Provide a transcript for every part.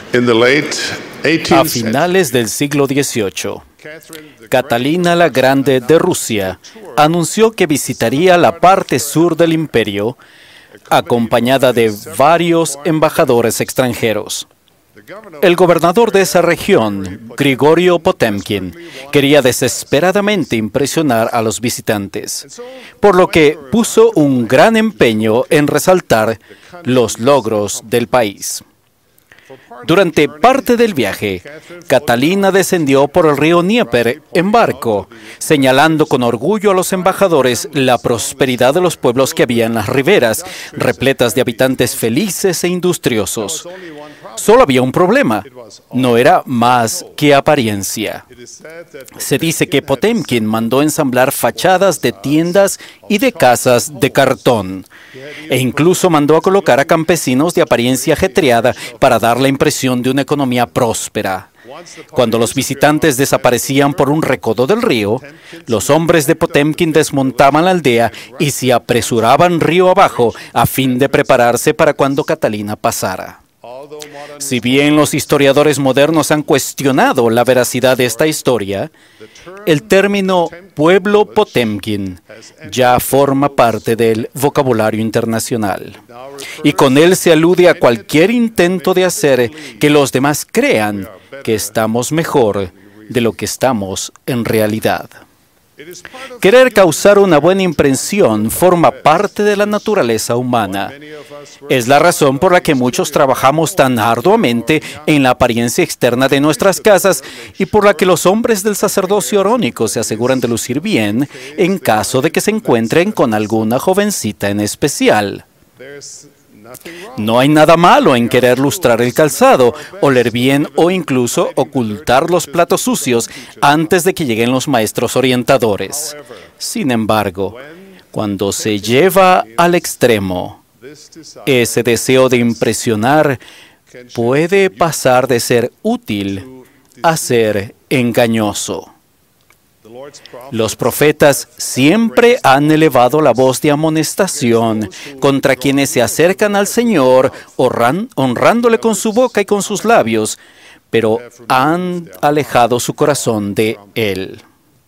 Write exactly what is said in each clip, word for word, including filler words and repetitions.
In the late A eighteenth century, finales del siglo dieciocho, Catalina la Grande de Rusia anunció que visitaría la parte sur del imperio, acompañada de varios embajadores extranjeros. El gobernador de esa región, Grigorio Potemkin, quería desesperadamente impresionar a los visitantes, por lo que puso un gran empeño en resaltar los logros del país. Durante parte del viaje, Catalina descendió por el río Dnieper en barco, señalando con orgullo a los embajadores la prosperidad de los pueblos que había en las riberas, repletas de habitantes felices e industriosos. Solo había un problema: no era más que apariencia. Se dice que Potemkin mandó ensamblar fachadas de tiendas y de casas de cartón, e incluso mandó a colocar a campesinos de apariencia ajetreada para dar la impresión de una economía próspera. Cuando los visitantes desaparecían por un recodo del río, los hombres de Potemkin desmontaban la aldea y se apresuraban río abajo a fin de prepararse para cuando Catalina pasara. Si bien los historiadores modernos han cuestionado la veracidad de esta historia, el término pueblo Potemkin ya forma parte del vocabulario internacional. Y con él se alude a cualquier intento de hacer que los demás crean que estamos mejor de lo que estamos en realidad. Querer causar una buena impresión forma parte de la naturaleza humana. Es la razón por la que muchos trabajamos tan arduamente en la apariencia externa de nuestras casas y por la que los hombres del sacerdocio arónico se aseguran de lucir bien en caso de que se encuentren con alguna jovencita en especial. No hay nada malo en querer lustrar el calzado, oler bien o incluso ocultar los platos sucios antes de que lleguen los maestros orientadores. Sin embargo, cuando se lleva al extremo, ese deseo de impresionar puede pasar de ser útil a ser engañoso. Los profetas siempre han elevado la voz de amonestación contra quienes se acercan al Señor, honrándole con su boca y con sus labios, pero han alejado su corazón de Él.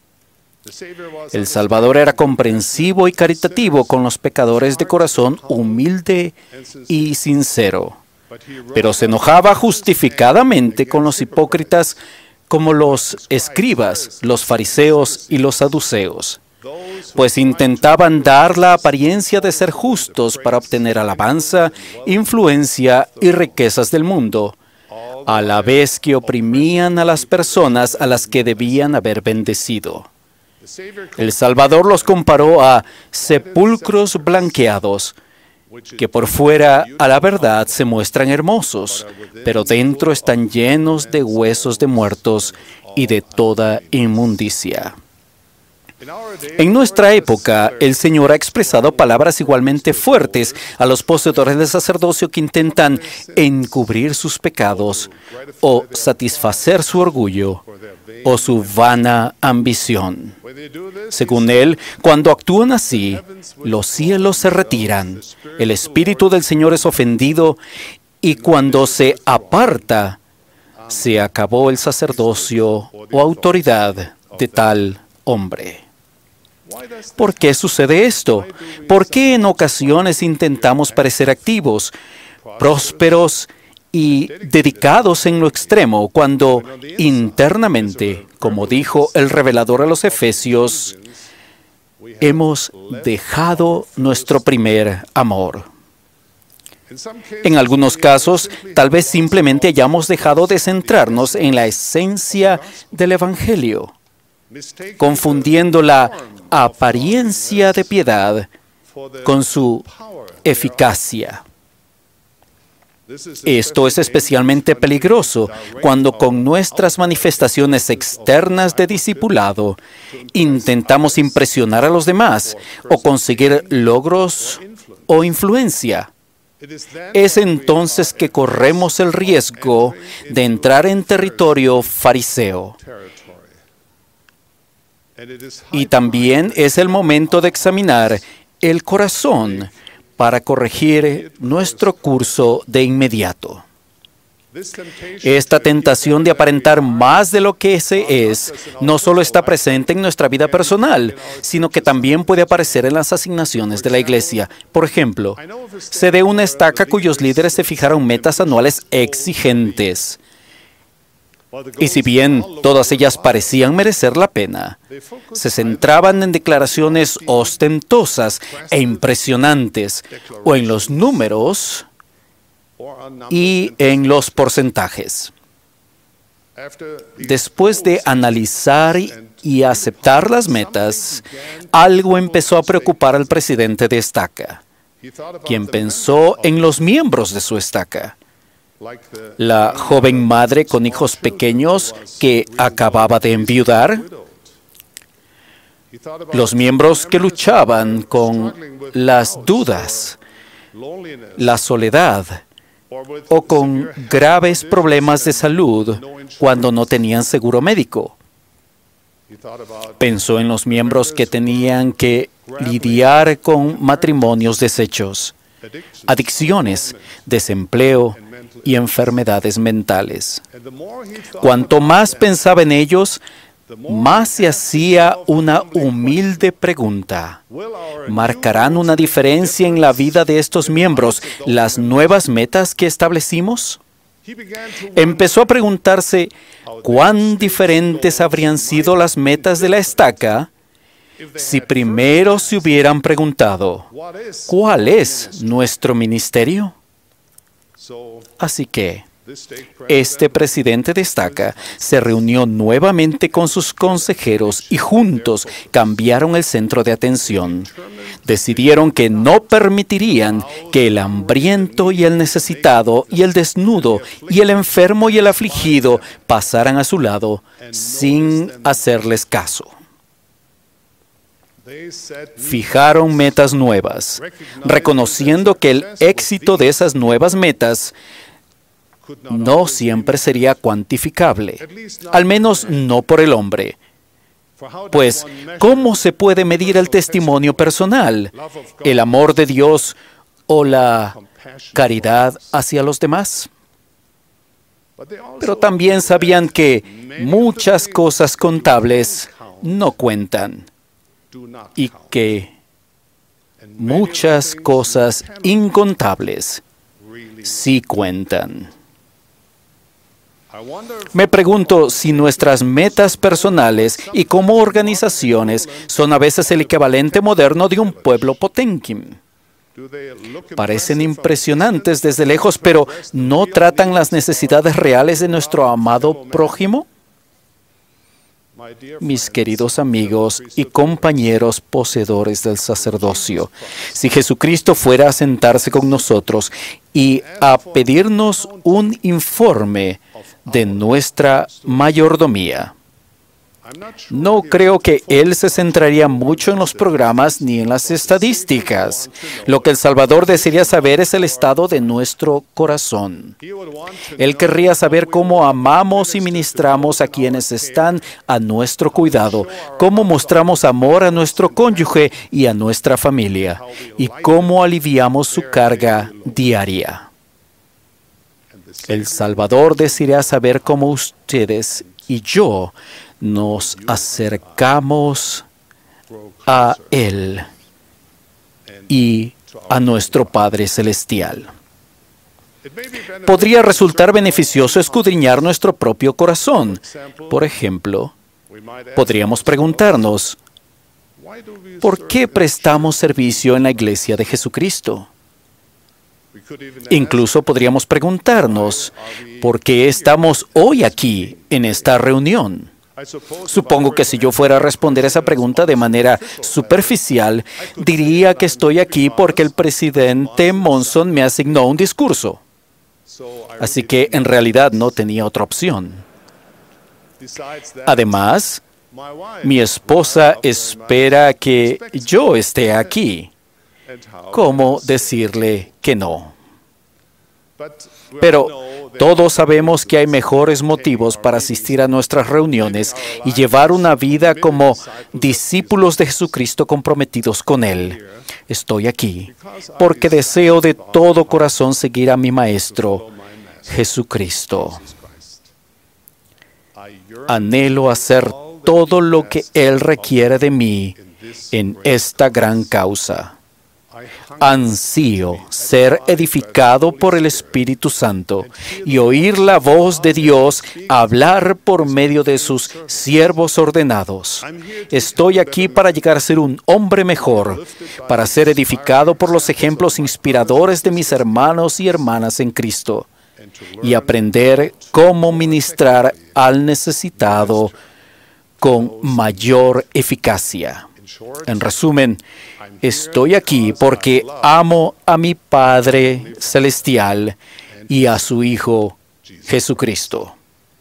El Salvador era comprensivo y caritativo con los pecadores de corazón humilde y sincero, pero se enojaba justificadamente con los hipócritas como los escribas, los fariseos y los saduceos, pues intentaban dar la apariencia de ser justos para obtener alabanza, influencia y riquezas del mundo, a la vez que oprimían a las personas a las que debían haber bendecido. El Salvador los comparó a sepulcros blanqueados, que por fuera a la verdad se muestran hermosos, pero dentro están llenos de huesos de muertos y de toda inmundicia. En nuestra época, el Señor ha expresado palabras igualmente fuertes a los poseedores del sacerdocio que intentan encubrir sus pecados o satisfacer su orgullo o su vana ambición. Según él, cuando actúan así, los cielos se retiran, el Espíritu del Señor es ofendido y cuando se aparta, se acabó el sacerdocio o autoridad de tal hombre. ¿Por qué sucede esto? ¿Por qué en ocasiones intentamos parecer activos, prósperos y dedicados en lo extremo, cuando internamente, como dijo el revelador a los Efesios, hemos dejado nuestro primer amor? En algunos casos, tal vez simplemente hayamos dejado de centrarnos en la esencia del Evangelio, confundiendo la apariencia de piedad con su eficacia. Esto es especialmente peligroso cuando con nuestras manifestaciones externas de discipulado intentamos impresionar a los demás o conseguir logros o influencia. Es entonces que corremos el riesgo de entrar en territorio fariseo. Y también es el momento de examinar el corazón para corregir nuestro curso de inmediato. Esta tentación de aparentar más de lo que se es no solo está presente en nuestra vida personal, sino que también puede aparecer en las asignaciones de la iglesia. Por ejemplo, sé de una estaca cuyos líderes se fijaron metas anuales exigentes. Y si bien todas ellas parecían merecer la pena, se centraban en declaraciones ostentosas e impresionantes, o en los números y en los porcentajes. Después de analizar y aceptar las metas, algo empezó a preocupar al presidente de estaca, quien pensó en los miembros de su estaca. La joven madre con hijos pequeños que acababa de enviudar, los miembros que luchaban con las dudas, la soledad, o con graves problemas de salud cuando no tenían seguro médico. Pensó en los miembros que tenían que lidiar con matrimonios deshechos, adicciones, desempleo y enfermedades mentales. Cuanto más pensaba en ellos, más se hacía una humilde pregunta. ¿Marcarán una diferencia en la vida de estos miembros las nuevas metas que establecimos? Empezó a preguntarse cuán diferentes habrían sido las metas de la estaca si primero se hubieran preguntado, ¿cuál es nuestro ministerio? Así que este presidente de estaca se reunió nuevamente con sus consejeros y juntos cambiaron el centro de atención. Decidieron que no permitirían que el hambriento y el necesitado y el desnudo y el enfermo y el afligido pasaran a su lado sin hacerles caso. Fijaron metas nuevas, reconociendo que el éxito de esas nuevas metas no siempre sería cuantificable, al menos no por el hombre. Pues, ¿cómo se puede medir el testimonio personal, el amor de Dios o la caridad hacia los demás? Pero también sabían que muchas cosas contables no cuentan y que muchas cosas incontables sí cuentan. Me pregunto si nuestras metas personales y como organizaciones son a veces el equivalente moderno de un pueblo Potemkin. Parecen impresionantes desde lejos, pero ¿no tratan las necesidades reales de nuestro amado prójimo? Mis queridos amigos y compañeros poseedores del sacerdocio, si Jesucristo fuera a sentarse con nosotros y a pedirnos un informe de nuestra mayordomía, no creo que Él se centraría mucho en los programas ni en las estadísticas. Lo que el Salvador desearía saber es el estado de nuestro corazón. Él querría saber cómo amamos y ministramos a quienes están a nuestro cuidado, cómo mostramos amor a nuestro cónyuge y a nuestra familia, y cómo aliviamos su carga diaria. El Salvador desearía saber cómo ustedes y yo nos acercamos a Él y a nuestro Padre Celestial. Podría resultar beneficioso escudriñar nuestro propio corazón. Por ejemplo, podríamos preguntarnos, ¿por qué prestamos servicio en la Iglesia de Jesucristo? Incluso podríamos preguntarnos, ¿por qué estamos hoy aquí en esta reunión? Supongo que si yo fuera a responder esa pregunta de manera superficial, diría que estoy aquí porque el presidente Monson me asignó un discurso. Así que en realidad no tenía otra opción. Además, mi esposa espera que yo esté aquí. ¿Cómo decirle que no? Pero todos sabemos que hay mejores motivos para asistir a nuestras reuniones y llevar una vida como discípulos de Jesucristo comprometidos con Él. Estoy aquí porque deseo de todo corazón seguir a mi Maestro Jesucristo. Anhelo hacer todo lo que Él requiere de mí en esta gran causa. Ansío ser edificado por el Espíritu Santo y oír la voz de Dios hablar por medio de sus siervos ordenados. Estoy aquí para llegar a ser un hombre mejor, para ser edificado por los ejemplos inspiradores de mis hermanos y hermanas en Cristo y aprender cómo ministrar al necesitado con mayor eficacia. En resumen, estoy aquí porque amo a mi Padre Celestial y a su Hijo Jesucristo.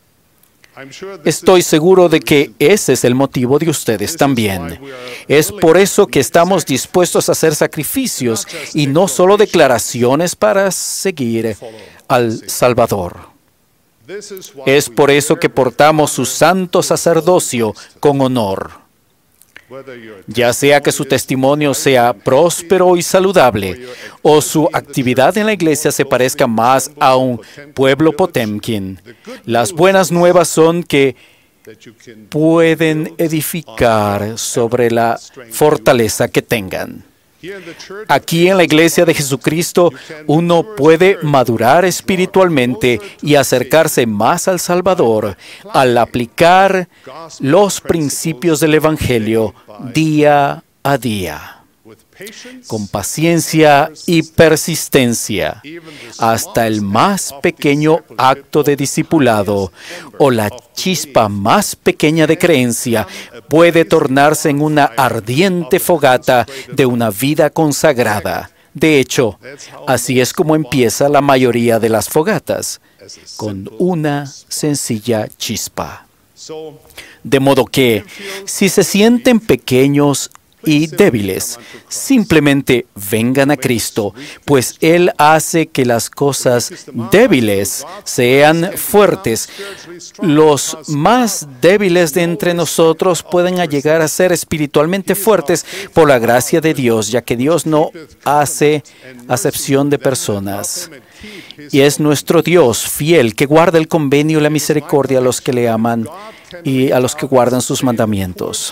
Estoy seguro de que ese es el motivo de ustedes también. Es por eso que estamos dispuestos a hacer sacrificios y no solo declaraciones para seguir al Salvador. Es por eso que portamos su santo sacerdocio con honor. Ya sea que su testimonio sea próspero y saludable, o su actividad en la iglesia se parezca más a un pueblo Potemkin, las buenas nuevas son que pueden edificar sobre la fortaleza que tengan. Aquí en la Iglesia de Jesucristo, uno puede madurar espiritualmente y acercarse más al Salvador al aplicar los principios del Evangelio día a día, con paciencia y persistencia, hasta el más pequeño acto de discipulado o la chispa más pequeña de creencia puede tornarse en una ardiente fogata de una vida consagrada. De hecho, así es como empieza la mayoría de las fogatas, con una sencilla chispa. De modo que, si se sienten pequeños y débiles, simplemente vengan a Cristo, pues Él hace que las cosas débiles sean fuertes. Los más débiles de entre nosotros pueden llegar a ser espiritualmente fuertes por la gracia de Dios, ya que Dios no hace acepción de personas. Y es nuestro Dios fiel que guarda el convenio y la misericordia a los que le aman y a los que guardan sus mandamientos.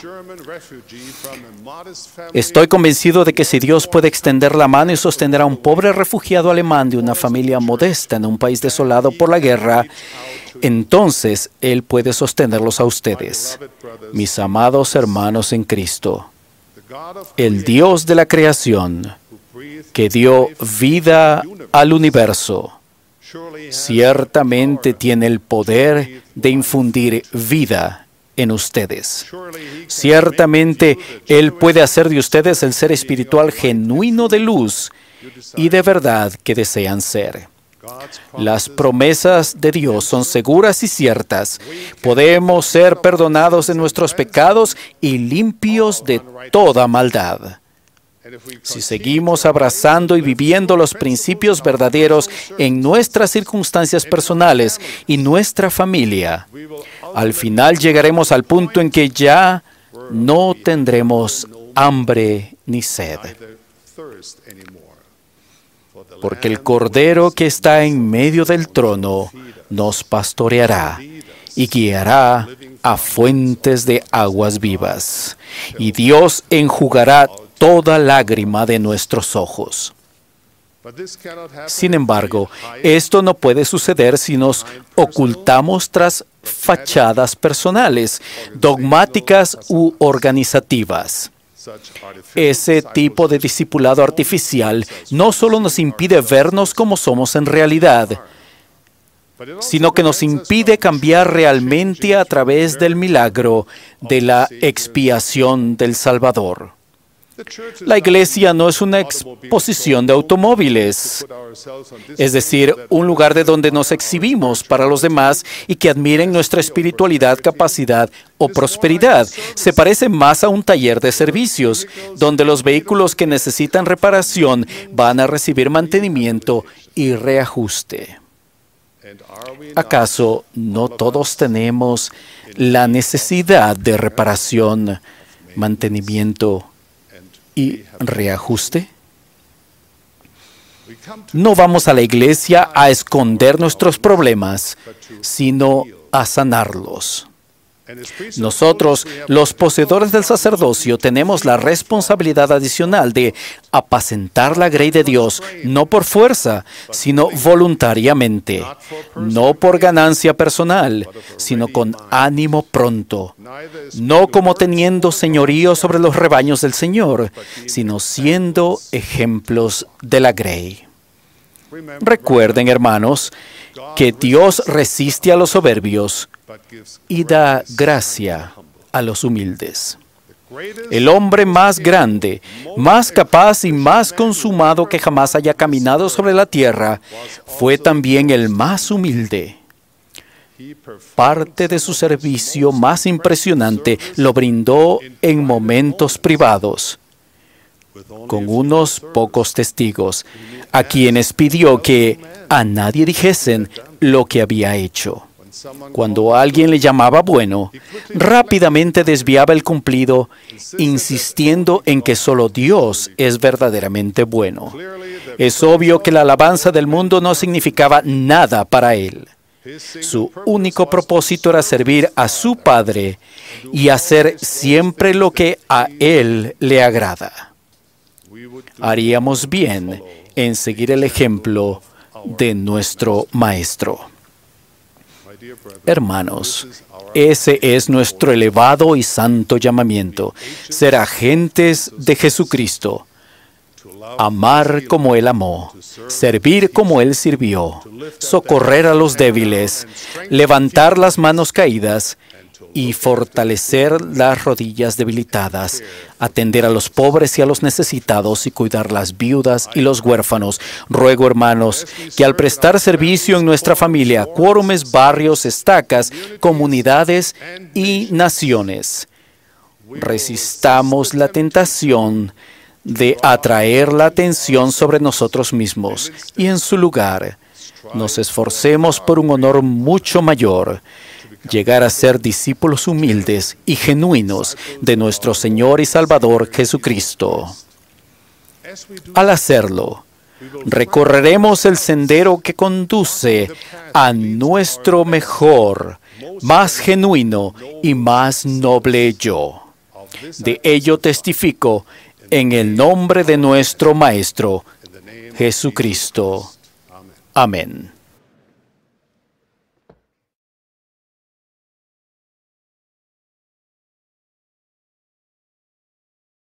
Estoy convencido de que si Dios puede extender la mano y sostener a un pobre refugiado alemán de una familia modesta en un país desolado por la guerra, entonces Él puede sostenerlos a ustedes, mis amados hermanos en Cristo. El Dios de la creación, que dio vida al universo, ciertamente tiene el poder de infundir vida en ustedes. Ciertamente, Él puede hacer de ustedes el ser espiritual genuino de luz y de verdad que desean ser. Las promesas de Dios son seguras y ciertas. Podemos ser perdonados de nuestros pecados y limpios de toda maldad. Si seguimos abrazando y viviendo los principios verdaderos en nuestras circunstancias personales y nuestra familia, al final llegaremos al punto en que ya no tendremos hambre ni sed. Porque el Cordero que está en medio del trono nos pastoreará y guiará a fuentes de aguas vivas. Y Dios enjugará toda lágrima de nuestros ojos. Sin embargo, esto no puede suceder si nos ocultamos tras fachadas personales, dogmáticas u organizativas. Ese tipo de discipulado artificial no solo nos impide vernos como somos en realidad, sino que nos impide cambiar realmente a través del milagro de la expiación del Salvador. La iglesia no es una exposición de automóviles, es decir, un lugar de donde nos exhibimos para los demás y que admiren nuestra espiritualidad, capacidad o prosperidad. Se parece más a un taller de servicios, donde los vehículos que necesitan reparación van a recibir mantenimiento y reajuste. ¿Acaso no todos tenemos la necesidad de reparación, mantenimiento y reajuste? No vamos a la iglesia a esconder nuestros problemas, sino a sanarlos. Nosotros, los poseedores del sacerdocio, tenemos la responsabilidad adicional de apacentar la grey de Dios, no por fuerza, sino voluntariamente, no por ganancia personal, sino con ánimo pronto, no como teniendo señorío sobre los rebaños del Señor, sino siendo ejemplos de la grey. Recuerden, hermanos, que Dios resiste a los soberbios y da gracia a los humildes. El hombre más grande, más capaz y más consumado que jamás haya caminado sobre la tierra, fue también el más humilde. Parte de su servicio más impresionante lo brindó en momentos privados, con unos pocos testigos, a quienes pidió que a nadie dijesen lo que había hecho. Cuando alguien le llamaba bueno, rápidamente desviaba el cumplido, insistiendo en que solo Dios es verdaderamente bueno. Es obvio que la alabanza del mundo no significaba nada para él. Su único propósito era servir a su Padre y hacer siempre lo que a Él le agrada. Haríamos bien en seguir el ejemplo de nuestro Maestro. Hermanos, ese es nuestro elevado y santo llamamiento, ser agentes de Jesucristo, amar como Él amó, servir como Él sirvió, socorrer a los débiles, levantar las manos caídas y fortalecer las rodillas debilitadas, atender a los pobres y a los necesitados y cuidar las viudas y los huérfanos. Ruego, hermanos, que al prestar servicio en nuestra familia, cuórumes, barrios, estacas, comunidades y naciones, resistamos la tentación de atraer la atención sobre nosotros mismos y en su lugar nos esforcemos por un honor mucho mayor, llegar a ser discípulos humildes y genuinos de nuestro Señor y Salvador Jesucristo. Al hacerlo, recorreremos el sendero que conduce a nuestro mejor, más genuino y más noble yo. De ello testifico en el nombre de nuestro Maestro, Jesucristo. Amén.